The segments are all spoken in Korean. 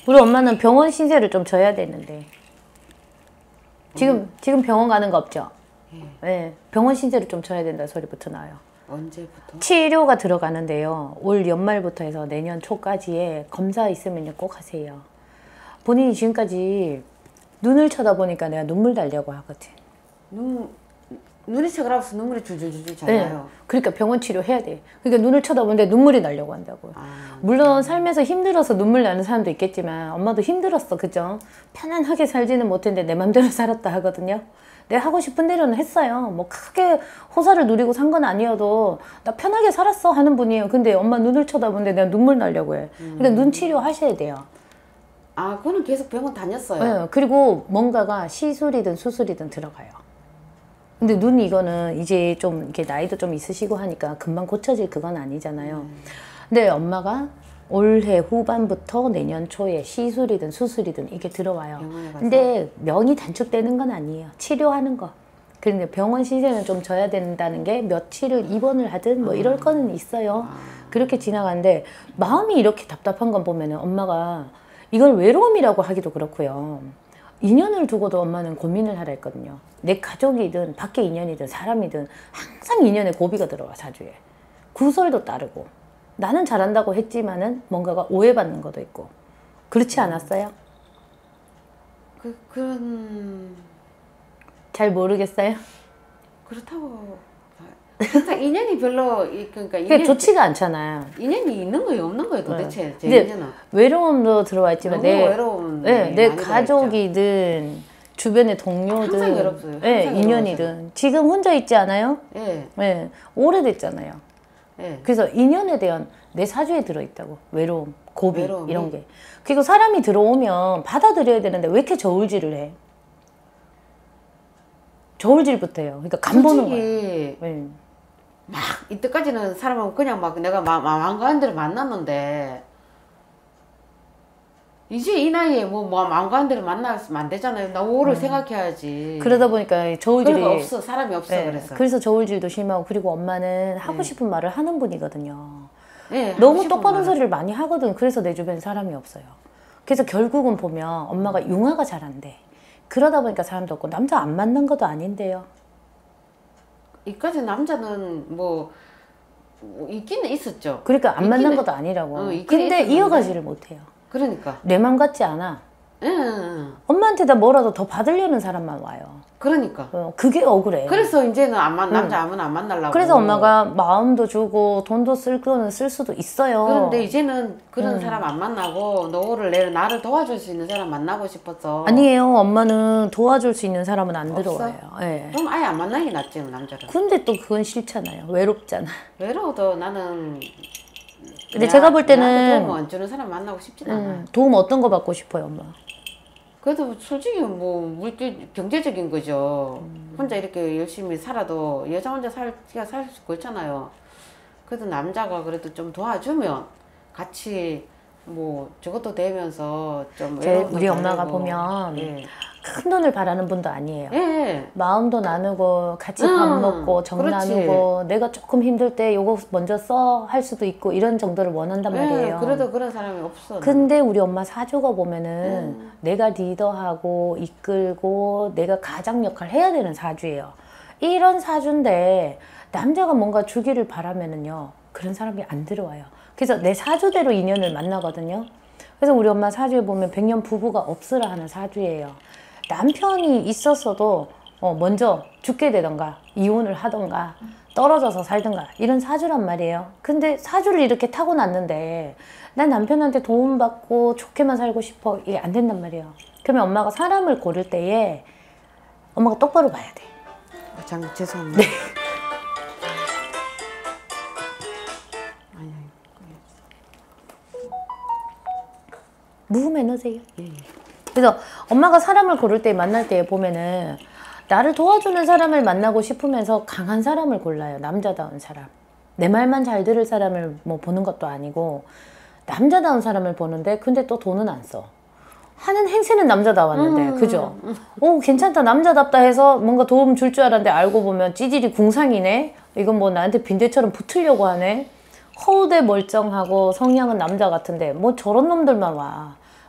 우리 엄마는 병원 신세를 좀 져야 되는데. 지금 병원 가는 거 없죠? 네, 병원 신세를 좀 져야 된다 소리부터 나요. 언제부터? 치료가 들어가는데요. 올 연말부터 해서 내년 초까지에 검사 있으면 꼭 하세요. 본인이 지금까지 눈을 쳐다보니까 내가 눈물 나려고 하거든. 눈이 차가워서 눈물이 줄줄줄 자라요. 네. 그러니까 병원 치료해야 돼. 그러니까 눈을 쳐다보는데 눈물이 나려고 한다고요. 물론 삶에서 힘들어서 눈물 나는 사람도 있겠지만 엄마도 힘들었어. 그죠? 편안하게 살지는 못했는데 내 맘대로 살았다 하거든요. 내가 하고 싶은 대로는 했어요. 뭐 크게 호사를 누리고 산 건 아니어도 나 편하게 살았어 하는 분이에요. 근데 엄마 눈을 쳐다보는데 내가 눈물 나려고 해. 그러니까 눈 치료하셔야 돼요. 아, 그거는 계속 병원 다녔어요. 네. 그리고 뭔가가 시술이든 수술이든 들어가요. 근데 눈 이거는 이제 좀 이렇게 나이도 좀 있으시고 하니까 금방 고쳐질 그건 아니잖아요. 근데 엄마가 올해 후반부터 내년 초에 시술이든 수술이든 이게 들어와요. 근데 명이 단축되는 건 아니에요. 치료하는 거. 그런데 병원 신세는 좀 져야 된다는 게 며칠을 입원을 하든 뭐 이럴 거는 있어요. 그렇게 지나가는데 마음이 이렇게 답답한 건 보면은 엄마가 이걸 외로움이라고 하기도 그렇고요. 인연을 두고도 엄마는 고민을 하라 했거든요. 내 가족이든 밖에 인연이든 사람이든 항상 인연에 고비가 들어와 사주에. 구설도 따르고 나는 잘한다고 했지만은 뭔가가 오해받는 것도 있고 그렇지 않았어요? 그런 잘 모르겠어요? 그렇다고 항상 인연이 별로 그러니까 그게 좋지가 않잖아요. 인연이 있는 거예요, 없는 거예요, 도대체. 제 근데 인연은 외로움도 들어와 있지만 내 가족이든 주변의 동료든 항상 외롭어요. 네, 인연이든 외로워져요. 지금 혼자 있지 않아요? 네. 네, 오래됐잖아요. 네. 그래서 인연에 대한 내 사주에 들어있다고. 외로움, 고비 외로움이? 이런 게. 그리고 사람이 들어오면 받아들여야 되는데 왜 이렇게 저울질을 해? 저울질부터 해요. 그러니까 간 보는 거예요. 네. 막 이때까지는 사람은 그냥 막 내가 마음 가는 대로 만났는데 이제 이 나이에 뭐 마음 가는 대로 만나면 안 되잖아요. 나 오를 생각해야지. 그러다 보니까 저울질이 없어. 사람이 없어. 네, 그래서 그래서 저울질도 심하고 그리고 엄마는 하고 싶은 말을 하는 분이거든요. 네, 너무 똑바른 소리를 많이 하거든. 그래서 내 주변에 사람이 없어요. 그래서 결국은 보면 엄마가 융화가 잘 안 돼. 그러다 보니까 사람도 없고 남자 안 만난 것도 아닌데요. 이까지 남자는 뭐 있기는 있었죠. 그러니까 안 만난 것도 아니라고. 근데 이어가지를 못해요. 그러니까 내 맘 같지 않아. 엄마한테다 뭐라도 더 받으려는 사람만 와요. 그러니까 그게 억울해. 그래서 이제는 남자 아무나 안 만나려고. 그래서 엄마가 마음도 주고 돈도 쓸 거는 쓸 수도 있어요. 그런데 이제는 그런 사람 안 만나고 나를 도와줄 수 있는 사람 만나고 싶어서. 아니에요. 엄마는 도와줄 수 있는 사람은 안 들어와요. 네. 그럼 아예 안 만나는 게 낫지, 남자를. 근데 또 그건 싫잖아요. 외롭잖아. 외로워도 나는. 근데 제가 볼 때는 도움 안 주는 사람 만나고 싶진 않아. 도움 어떤 거 받고 싶어요, 엄마? 그래도 솔직히 뭐 물질 경제적인 거죠. 혼자 이렇게 열심히 살아도 여자 혼자 살기가 살 수 그렇잖아요. 그래도 남자가 그래도 좀 도와주면 같이 뭐 저것도 되면서 좀 우리 엄마가 보면 큰 돈을 바라는 분도 아니에요. 예. 마음도 나누고 같이 밥 먹고 정 나누고 내가 조금 힘들 때 요거 먼저 써 할 수도 있고 이런 정도를 원한단 말이에요. 그래도 그런 사람이 없어. 근데 우리 엄마 사주가 보면은 내가 리더하고 이끌고 내가 가장 역할 해야 되는 사주예요. 이런 사주인데 남자가 뭔가 주기를 바라면은요 그런 사람이 안 들어와요. 그래서 내 사주대로 인연을 만나거든요. 그래서 우리 엄마 사주에 보면 백년 부부가 없으라 하는 사주예요. 남편이 있었어도 먼저 죽게 되던가 이혼을 하던가 떨어져서 살던가 이런 사주란 말이에요. 근데 사주를 이렇게 타고났는데 난 남편한테 도움받고 좋게만 살고 싶어. 이게 안 된단 말이에요. 그러면 엄마가 사람을 고를 때에 엄마가 똑바로 봐야 돼. 잠깐 죄송합니다. 네. 무음에 넣으세요. 그래서 엄마가 사람을 고를 때 만날 때 보면은 나를 도와주는 사람을 만나고 싶으면서 강한 사람을 골라요. 남자다운 사람. 내 말만 잘 들을 사람을 뭐 보는 것도 아니고 남자다운 사람을 보는데 근데 또 돈은 안 써. 하는 행세는 남자다웠는데 그죠? 오 괜찮다 남자답다 해서 뭔가 도움 줄 줄 알았는데 알고 보면 찌질이 궁상이네. 이건 뭐 나한테 빈대처럼 붙으려고 하네. 허우대 멀쩡하고 성향은 남자 같은데 뭐 저런 놈들만 와.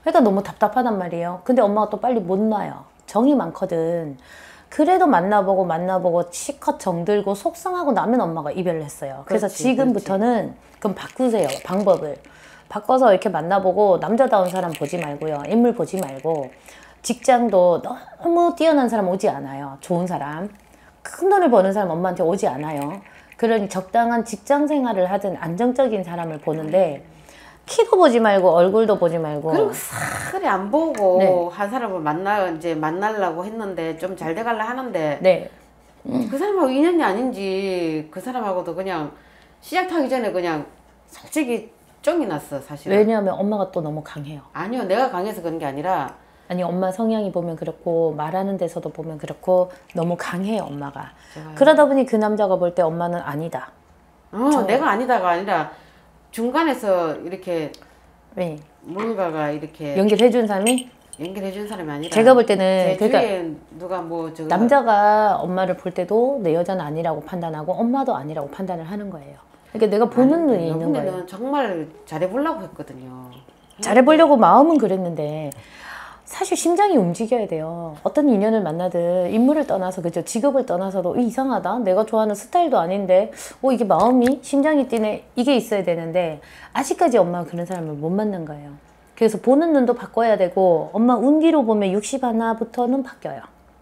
그러니까 너무 답답하단 말이에요. 근데 엄마가 또 빨리 못 놔요. 정이 많거든. 그래도 만나보고 치컷 정들고 속상하고 나면 엄마가 이별을 했어요. 그래서 그렇지, 지금부터는 그럼 바꾸세요. 방법을. 바꿔서 이렇게 만나보고 남자다운 사람 보지 말고요. 인물 보지 말고 직장도 너무 뛰어난 사람 오지 않아요. 좋은 사람. 큰 돈을 버는 사람 엄마한테 오지 않아요. 그러니 적당한 직장 생활을 하든 안정적인 사람을 보는데 키도 보지 말고 얼굴도 보지 말고 그리고 사그리 안 보고 네. 한 사람을 이제 만나려고 했는데 좀 잘 돼갈라 하는데 네. 그 사람하고 인연이 아닌지 그 사람하고도 그냥 시작하기 전에 그냥 솔직히 쫑이 났어 사실은. 왜냐하면 엄마가 또 너무 강해요. 아니요, 내가 강해서 그런 게 아니라 아니 엄마 성향이 보면 그렇고 말하는 데서도 보면 그렇고 너무 강해요 엄마가. 제가요. 그러다 보니 그 남자가 볼 때 엄마는 아니다. 내가 아니다가 아니라 중간에서 이렇게 네. 뭔가가 이렇게 연결해 준 사람이 연결해 준 사람이 아니라 제가 볼 때는 제 그러니까 주위에 누가 뭐 저거 남자가 엄마를 볼 때도 내 여자는 아니라고 판단하고 엄마도 아니라고 판단을 하는 거예요. 그러니까 내가 보는 눈이 있는 거예요. 이번에는 정말 잘해보려고 했거든요. 잘해보려고 마음은 그랬는데 사실 심장이 움직여야 돼요. 어떤 인연을 만나든 인물을 떠나서 그죠, 직업을 떠나서도 이상하다, 내가 좋아하는 스타일도 아닌데 이게 마음이 심장이 뛰네, 이게 있어야 되는데 아직까지 엄마가 그런 사람을 못 만난 거예요. 그래서 보는 눈도 바꿔야 되고 엄마 운기로 보면 60 하나부터는 바뀌어요.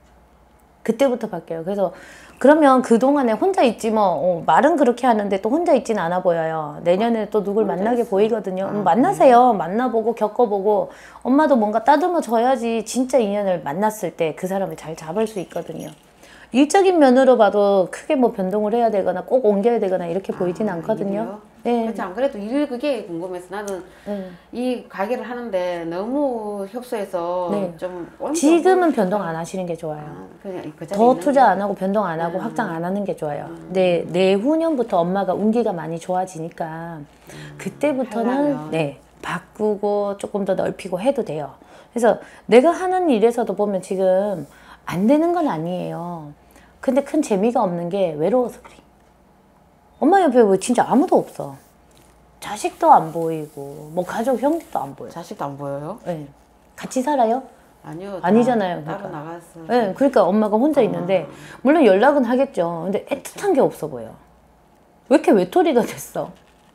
그때부터 바뀌어요. 그래서 그러면 그동안에 혼자 있지 뭐 말은 그렇게 하는데 또 혼자 있지는 않아 보여요. 내년에 또 누굴 만나게 있어. 보이거든요. 만나세요. 만나보고 겪어보고 엄마도 뭔가 따듬어 줘야지 진짜 인연을 만났을 때 그 사람을 잘 잡을 수 있거든요. 일적인 면으로 봐도 크게 뭐 변동을 해야 되거나 꼭 옮겨야 되거나 이렇게 보이진 않거든요. 일이요? 네. 그렇지, 안 그래도 그게 궁금해서 나는 이 가게를 하는데 너무 협소해서 네. 좀 지금은 변동 안 하시는 게 좋아요. 그냥 그 자리에 더 있는 투자 게. 안 하고 변동 안 하고 확장 안 하는 게 좋아요. 근데 내후년부터 엄마가 운기가 많이 좋아지니까 그때부터는 하려면. 네, 바꾸고 조금 더 넓히고 해도 돼요. 그래서 내가 하는 일에서도 보면 지금 안 되는 건 아니에요. 근데 큰 재미가 없는 게 외로워서 그래. 엄마 옆에 뭐 진짜 아무도 없어. 자식도 안 보이고 뭐 가족 형제도 안 보여. 자식도 안 보여요? 네. 같이 살아요? 아니요. 아니잖아요. 따로 그러니까. 나갔어. 네, 그러니까 엄마가 혼자 있는데 물론 연락은 하겠죠. 근데 애틋한 게 없어 보여. 왜 이렇게 외톨이가 됐어?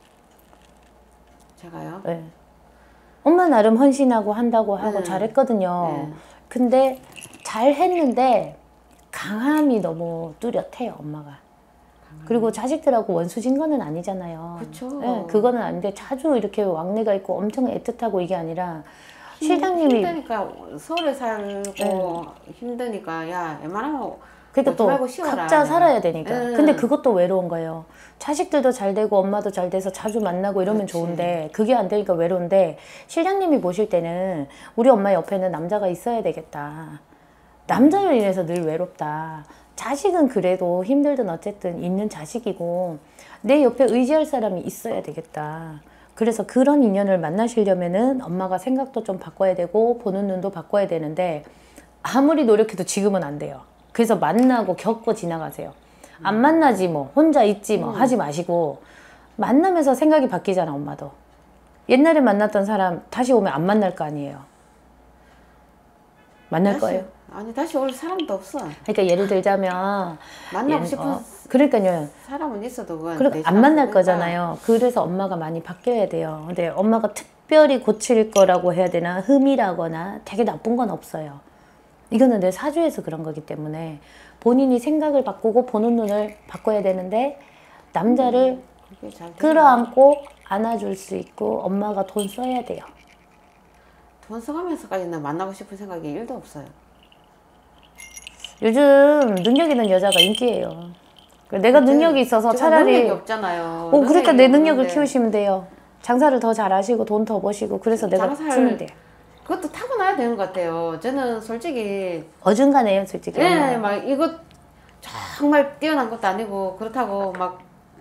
제가요? 네. 엄마 나름 헌신하고 한다고 하고 잘했거든요. 네. 근데 잘했는데 강함이 너무 뚜렷해요, 엄마가. 그리고 자식들하고 원수진 거는 아니잖아요. 그쵸. 네, 그거는 아닌데 자주 이렇게 왕래가 있고 엄청 애틋하고 이게 아니라 실장님이 힘드니까 서울에 살고 힘드니까 야 웬만하면 그러니까 또 말고 쉬어라. 각자 살아야 되니까. 응. 근데 그것도 외로운 거예요. 자식들도 잘 되고 엄마도 잘 돼서 자주 만나고 이러면 그렇지. 좋은데 그게 안 되니까 외로운데 실장님이 보실 때는 우리 엄마 옆에는 남자가 있어야 되겠다. 남자로 인해서 늘 외롭다. 자식은 그래도 힘들든 어쨌든 있는 자식이고 내 옆에 의지할 사람이 있어야 되겠다. 그래서 그런 인연을 만나시려면은 엄마가 생각도 좀 바꿔야 되고 보는 눈도 바꿔야 되는데 아무리 노력해도 지금은 안 돼요. 그래서 만나고 겪고 지나가세요. 안 만나지 뭐 혼자 있지 뭐 하지 마시고 만나면서 생각이 바뀌잖아. 엄마도 옛날에 만났던 사람 다시 오면 안 만날 거 아니에요. 만날 거예요. 아니 다시 올 사람도 없어. 그러니까 예를 들자면 만나고 싶은 그러니까요. 사람은 있어도 그건 그럼 내 안 만날 생각이니까. 거잖아요. 그래서 엄마가 많이 바뀌어야 돼요. 근데 엄마가 특별히 고칠 거라고 해야 되나 흠이라거나 되게 나쁜 건 없어요. 이거는 내 사주에서 그런 거기 때문에 본인이 생각을 바꾸고 보는 눈을 바꿔야 되는데 남자를 그게 잘 되나? 끌어안고 안아줄 수 있고 엄마가 돈 써야 돼요. 돈 써가면서까지는 만나고 싶은 생각이 1도 없어요. 요즘 능력 있는 여자가 인기예요. 내가 능력이 있어서 제가 차라리 능력이 없잖아요. 그러니까 내 능력을 없는데 키우시면 돼요. 장사를 더 잘하시고 돈 더 버시고 그래서 내가 주면 돼요. 그것도 타고나야 되는 것 같아요. 저는 솔직히 어중간해요, 솔직히. 막 이거 정말 뛰어난 것도 아니고 그렇다고 막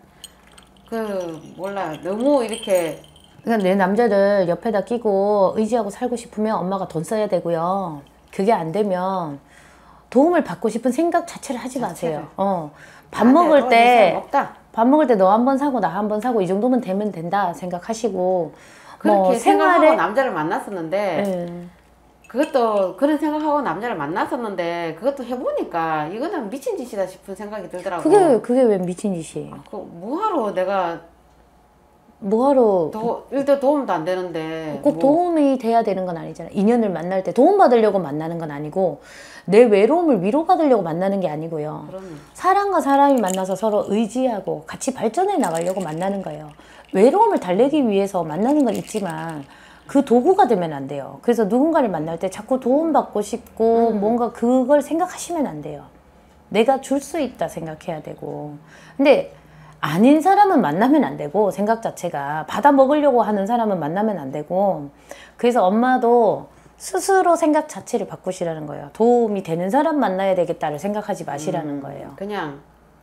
몰라 너무 이렇게 그러니까 내 남자를 옆에다 끼고 의지하고 살고 싶으면 엄마가 돈 써야 되고요. 그게 안 되면 도움을 받고 싶은 생각 자체를 하지 마세요. 밥 먹을 때 밥 먹을 때 너 한 번 사고 나 한 번 사고 이 정도면 되면 된다 생각하시고 그렇게 뭐 생각하고 생활에 남자를 만났었는데 예. 그것도 그런 생각하고 남자를 만났었는데 그것도 해보니까 이거는 미친 짓이다 싶은 생각이 들더라고. 그게 왜 미친 짓이에요? 그 뭐하러 내가 뭐하러 일도 도움도 안 되는데 꼭 도움이 돼야 되는 건 아니잖아요. 인연을 만날 때 도움받으려고 만나는 건 아니고 내 외로움을 위로받으려고 만나는 게 아니고요. 그러네. 사람과 사람이 만나서 서로 의지하고 같이 발전해 나가려고 만나는 거예요. 외로움을 달래기 위해서 만나는 건 있지만 그 도구가 되면 안 돼요. 그래서 누군가를 만날 때 자꾸 도움받고 싶고 뭔가 그걸 생각하시면 안 돼요. 내가 줄 수 있다 생각해야 되고. 근데 아닌 사람은 만나면 안 되고, 생각 자체가 받아 먹으려고 하는 사람은 만나면 안 되고. 그래서 엄마도 스스로 생각 자체를 바꾸시라는 거예요. 도움이 되는 사람 만나야 되겠다를 생각하지 마시라는 거예요. 그냥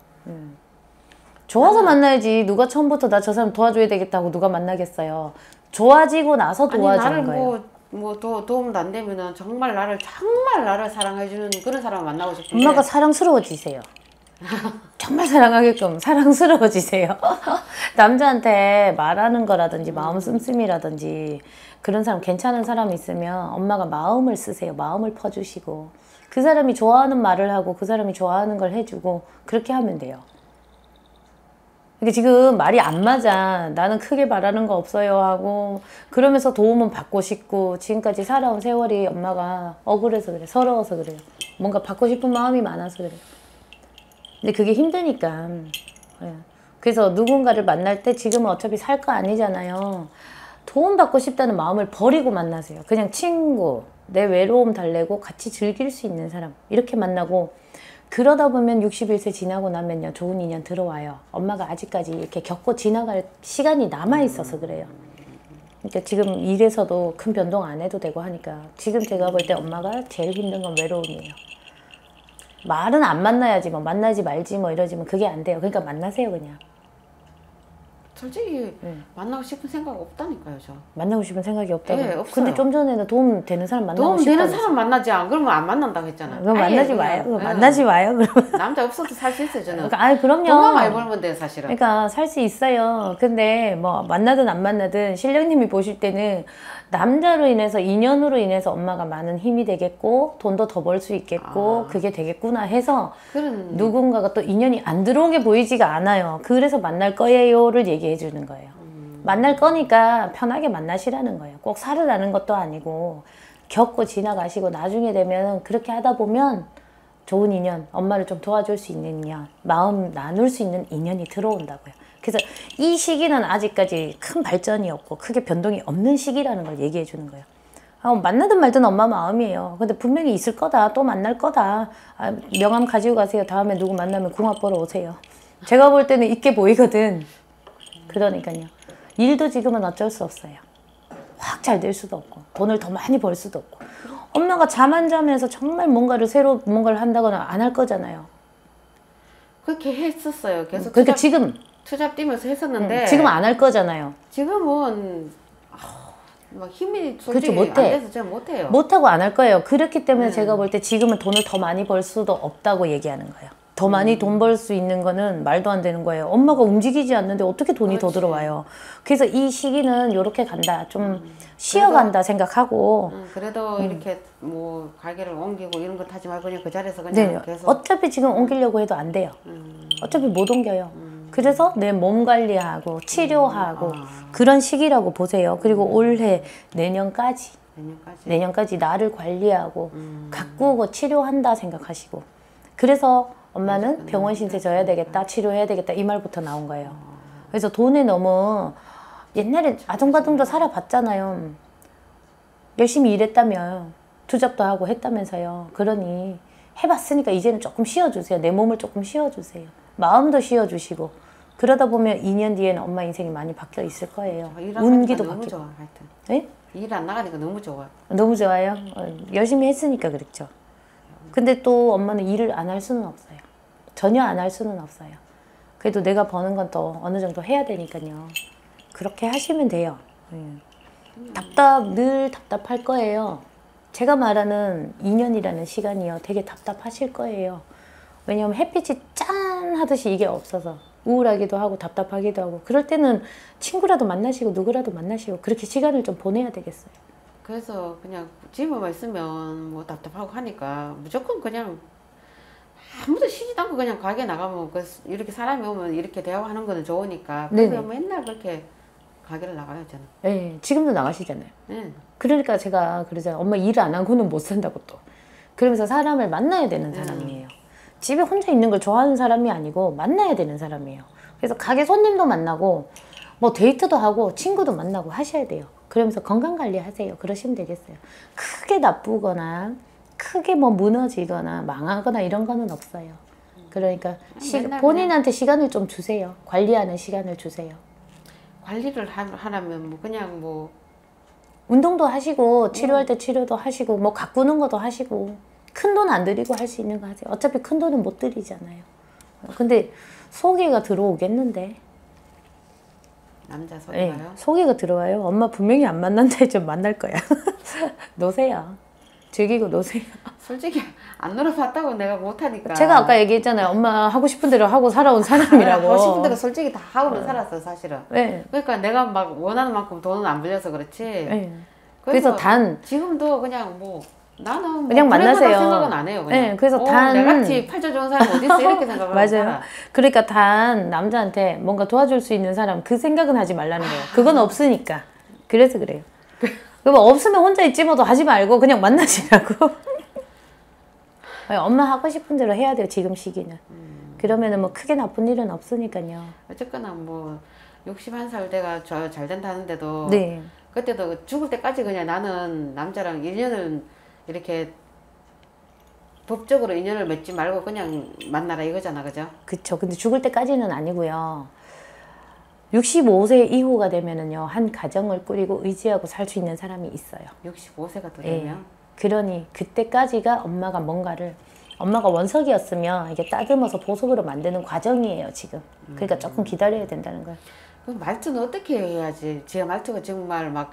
좋아서 만나야지. 누가 처음부터 나 저 사람 도와줘야 되겠다고 누가 만나겠어요. 좋아지고 나서 도와주는 아니, 거예요. 나를 도움도 안 되면은 정말 나를 사랑해주는 그런 사람을 만나고 싶은데. 엄마가 사랑스러워지세요. 정말 사랑하게끔 사랑스러워지세요. 남자한테 말하는 거라든지 마음 씀씀이라든지 그런 사람, 괜찮은 사람이 있으면 엄마가 마음을 쓰세요. 마음을 퍼주시고 그 사람이 좋아하는 말을 하고 그 사람이 좋아하는 걸 해주고 그렇게 하면 돼요. 근데 지금 말이 안 맞아. 나는 크게 바라는 거 없어요 하고 그러면서 도움은 받고 싶고 지금까지 살아온 세월이 엄마가 억울해서 그래. 서러워서 그래요. 뭔가 받고 싶은 마음이 많아서 그래요. 근데 그게 힘드니까. 예. 그래서 누군가를 만날 때 지금은 어차피 살 거 아니잖아요. 도움받고 싶다는 마음을 버리고 만나세요. 그냥 친구, 내 외로움 달래고 같이 즐길 수 있는 사람 이렇게 만나고 그러다 보면 61세 지나고 나면요. 좋은 인연 들어와요. 엄마가 아직까지 이렇게 겪고 지나갈 시간이 남아있어서 그래요. 그러니까 지금 일에서도 큰 변동 안 해도 되고 하니까 지금 제가 볼 때 엄마가 제일 힘든 건 외로움이에요. 말은 안 만나야지 뭐 만나지 말지 뭐 이러지만 그게 안 돼요. 그러니까 만나세요 그냥. 솔직히 만나고 싶은 생각 없다니까요, 저. 만나고 싶은 생각이 없다고. 네, 없어요. 근데 좀 전에는 도움 되는 사람 만나고 도움 싶다고. 되는 사람 만나지 안 그러면 안 만난다고 했잖아요. 그럼 만나지 마요. 그럼 만나지 마요. 그러면. 남자 없어도 살 수 있어요, 저는. 그러니까, 그럼요. 돈만 많이 벌면 돼요, 사실은. 그러니까 살 수 있어요. 근데 뭐 만나든 안 만나든 신령님이 보실 때는 남자로 인해서 인연으로 인해서 엄마가 많은 힘이 되겠고 돈도 더 벌 수 있겠고 그게 되겠구나 해서 누군가가 또 인연이 안 들어오게 보이지가 않아요. 그래서 만날 거예요를 얘기해 주는 거예요. 만날 거니까 편하게 만나시라는 거예요. 꼭 살으라는 것도 아니고 겪고 지나가시고 나중에 되면 그렇게 하다 보면 좋은 인연, 엄마를 좀 도와줄 수 있는 인연, 마음 나눌 수 있는 인연이 들어온다고요. 그래서 이 시기는 아직까지 큰 발전이 없고 크게 변동이 없는 시기라는 걸 얘기해 주는 거예요. 만나든 말든 엄마 마음이에요. 근데 분명히 있을 거다. 또 만날 거다. 명함 가지고 가세요. 다음에 누구 만나면 궁합 보러 오세요. 제가 볼 때는 있게 보이거든. 그러니까요. 일도 지금은 어쩔 수 없어요. 확 잘 될 수도 없고 돈을 더 많이 벌 수도 없고 엄마가 잠 안 자면서 정말 새로 뭔가를 한다거나 안 할 거잖아요. 그렇게 했었어요. 계속 그러니까 지금 투잡 뛰면서 했었는데 지금 안 할 거잖아요. 지금은 막 힘이 그렇죠, 솔직히 못해. 안 돼서 제가 못해요. 못하고 안 할 거예요. 그렇기 때문에 제가 볼 때 지금은 돈을 더 많이 벌 수도 없다고 얘기하는 거예요. 더 많이 돈 벌 수 있는 거는 말도 안 되는 거예요. 엄마가 움직이지 않는데 어떻게 돈이 더 들어와요. 그래서 이 시기는 이렇게 간다. 좀 쉬어간다 생각하고. 그래도 이렇게 뭐 가게를 옮기고 이런 거 타지 말고 그냥 그 자리에서 그냥 네, 계속 어차피 지금 옮기려고 해도 안 돼요. 어차피 못 옮겨요. 그래서 내 몸 관리하고 치료하고 그런 시기라고 보세요. 그리고 올해 내년까지 나를 관리하고 가꾸고 치료한다 생각하시고. 그래서 엄마는 병원 신세 져야 되겠다, 치료해야 되겠다 이 말부터 나온 거예요. 그래서 돈에 너무 옛날에 아둥바둥도 살아봤잖아요. 열심히 일했다며 투잡도 하고 했다면서요. 그러니 해봤으니까 이제는 조금 쉬어주세요. 내 몸을 조금 쉬어주세요. 마음도 쉬어주시고 그러다 보면 2년 뒤에는 엄마 인생이 많이 바뀌어 있을 거예요. 운기도 너무 바뀌고. 좋아, 하여튼. 네? 일 안 나가니까 너무 좋아. 너무 좋아요. 열심히 했으니까 그렇죠. 근데 또 엄마는 일을 안 할 수는 없어요. 전혀 안 할 수는 없어요. 그래도 내가 버는 건 또 어느 정도 해야 되니까요. 그렇게 하시면 돼요. 늘 답답할 거예요. 제가 말하는 2년이라는 시간이요. 되게 답답하실 거예요. 왜냐하면 햇빛이 짠 하듯이 이게 없어서 우울하기도 하고 답답하기도 하고 그럴 때는 친구라도 만나시고 누구라도 만나시고 그렇게 시간을 좀 보내야 되겠어요. 그래서 그냥 집에만 있으면 뭐 답답하고 하니까 무조건 그냥 아무도 쉬지도 않고 그냥 가게 나가면 이렇게 사람이 오면 이렇게 대화하는 거는 좋으니까 그래서 맨날 그렇게 가게를 나가요 저는. 네, 지금도 나가시잖아요. 네. 그러니까 제가 그러잖아요. 엄마 일 안 하고는 못 산다고 또. 그러면서 사람을 만나야 되는 사람이에요. 집에 혼자 있는 걸 좋아하는 사람이 아니고 만나야 되는 사람이에요. 그래서 가게 손님도 만나고 뭐 데이트도 하고 친구도 만나고 하셔야 돼요. 그러면서 건강관리 하세요. 그러시면 되겠어요. 크게 나쁘거나 크게 뭐 무너지거나 망하거나 이런 거는 없어요. 그러니까 본인한테 시간을 좀 주세요. 관리하는 시간을 주세요. 관리를 하려면 뭐 그냥 뭐 운동도 하시고 치료할 때 치료도 하시고 뭐 가꾸는 것도 하시고 큰 돈 안 들이고 할 수 있는 거 하세요. 어차피 큰 돈은 못 들이잖아요. 근데 소개가 들어오겠는데. 남자 소개가요? 네, 소개가 들어와요. 엄마 분명히 안 만난다 했지만 만날 거야. 노세요. 즐기고 노세요. 솔직히 안 놀아봤다고 내가 못하니까. 제가 아까 얘기했잖아요. 엄마 하고 싶은 대로 하고 살아온 사람이라고. 하고 싶은 대로 솔직히 다 하고는 살았어 사실은. 네. 그러니까 내가 막 원하는 만큼 돈은 안 빌려서 그렇지. 네. 그래서 단 지금도 그냥 뭐 나는 뭐 그냥 만나세요. 생각은 안 해요. 그냥. 네, 그래서 단 내같이 팔자 좋은 사람 어디 있어 이렇게 생각하고 맞아요. 살아. 그러니까 단 남자한테 뭔가 도와줄 수 있는 사람 그 생각은 하지 말라는 거예요. 그건 없으니까. 그래서 그래요. 그럼 없으면 혼자 있지 뭐도 하지 말고 그냥 만나시라고. 엄마 하고 싶은 대로 해야 돼요. 지금 시기는. 그러면은 뭐 크게 나쁜 일은 없으니까요. 어쨌거나 뭐 61살 내가 잘 된다는데도 네. 그때도 죽을 때까지 그냥 나는 남자랑 인연을 이렇게 법적으로 인연을 맺지 말고 그냥 만나라 이거잖아, 그죠? 그쵸. 근데 죽을 때까지는 아니고요. 65세 이후가 되면은요, 한 가정을 꾸리고 의지하고 살 수 있는 사람이 있어요. 65세가 더 예. 되면? 그러니 그때까지가 엄마가 뭔가를 엄마가 원석이었으면 이게 따듬어서 보석으로 만드는 과정이에요, 지금. 그러니까 조금 기다려야 된다는 거예요. 그럼 말투는 어떻게 해야지? 제 말투가 정말 막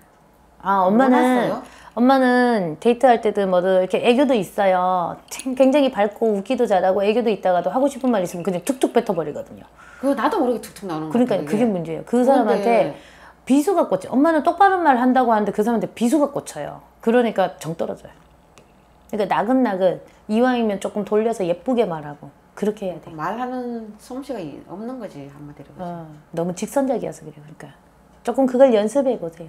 엄마는 엄마는 데이트할 때도 뭐든 이렇게 애교도 있어요. 굉장히 밝고 웃기도 잘하고 애교도 있다가도 하고 싶은 말 있으면 그냥 툭툭 뱉어버리거든요. 그거 나도 모르게 툭툭 나오는 거 그러니까 그게 문제예요. 그 사람한테 비수가 꽂혀. 엄마는 똑바른 말 한다고 하는데 그 사람한테 비수가 꽂혀요. 그러니까 정 떨어져요. 그러니까 나긋나긋 이왕이면 조금 돌려서 예쁘게 말하고 그렇게 해야 돼. 말하는 솜씨가 없는 거지 한마디로. 너무 직선적이어서 그래요. 그러니까 조금 그걸 연습해 보세요.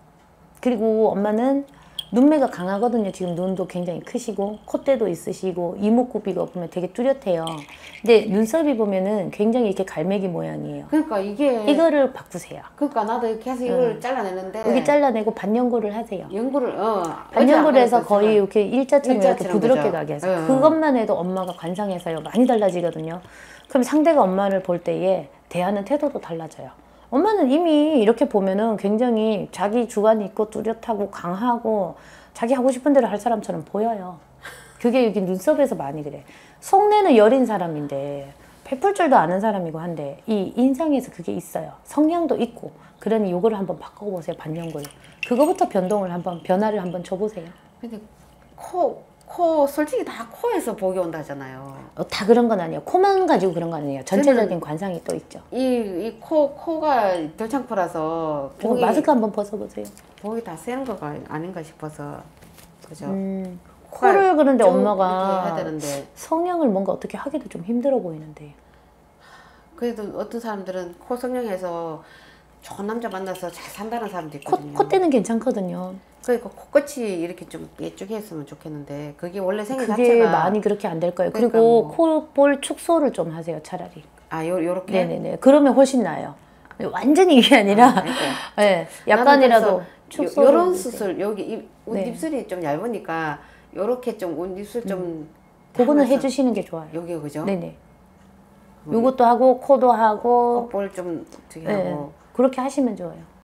그리고 엄마는 눈매가 강하거든요. 지금 눈도 굉장히 크시고 콧대도 있으시고 이목구비가 보면 되게 뚜렷해요. 근데 눈썹이 보면은 굉장히 이렇게 갈매기 모양이에요. 그러니까 이거를 바꾸세요. 그러니까 나도 계속 이걸 잘라내는데 여기 잘라내고 반연고를 하세요. 연고를 반연고를 해서 거의 이렇게 일자처럼 이렇게 부드럽게 거죠. 가게 하세요. 그것만 해도 엄마가 관상에서요 많이 달라지거든요. 그럼 상대가 엄마를 볼 때에 대하는 태도도 달라져요. 엄마는 이미 이렇게 보면은 굉장히 자기 주관이 있고 뚜렷하고 강하고 자기 하고 싶은 대로 할 사람처럼 보여요. 그게 여기 눈썹에서 많이 그래. 속내는 여린 사람인데 베풀 줄도 아는 사람이고 한데 이 인상에서 그게 있어요. 성향도 있고. 그러니 요거를 한번 바꿔보세요. 반영구를. 그거부터 변화를 한번 줘보세요. 근데 코 솔직히 다 코에서 복이 온다잖아요. 다 그런 건 아니에요. 코만 가지고 그런 건 아니에요. 전체적인 관상이 또 있죠. 이 코가 들창코라서 마스크 한번 벗어보세요. 복이 다 세는 거가 아닌가 싶어서 그죠? 코를 그런데 엄마가 해야 되는데 성형을 뭔가 어떻게 하기도 좀 힘들어 보이는데. 그래도 어떤 사람들은 코 성형해서 좋은 남자 만나서 잘 산다는 사람도 있거든요. 콧대는 괜찮거든요. 그러니까 코끝이 이렇게 좀 예쁘했으면 좋겠는데 그게 원래 생긴 그게 자체가 많이 그렇게 안 될 거예요. 그러니까 그리고 뭐. 코볼 축소를 좀 하세요, 차라리. 요렇게? 네네네. 그러면 훨씬 나아요. 완전히 이게 아니라 그러니까. 네, 약간이라도 축소를 요런 해주세요. 수술 여기 입술이 좀 얇으니까 요렇게 좀 입술 좀 그거는 하면서 해주시는 게 좋아요. 여기요, 그죠? 네네. 요것도 하고 코도 하고 콧볼 좀 어떻게 네, 하고 그렇게 하시면 좋아요.